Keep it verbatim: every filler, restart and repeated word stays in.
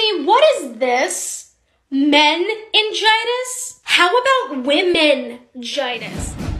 me, what is this? Meningitis? How about women-gitis?